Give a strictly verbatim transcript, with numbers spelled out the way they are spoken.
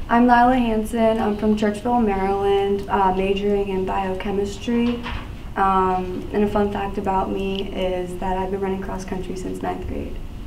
I'm Laila Hanson. I'm from Churchville, Maryland, uh, majoring in biochemistry. Um, and a fun fact about me is that I've been running cross country since ninth grade.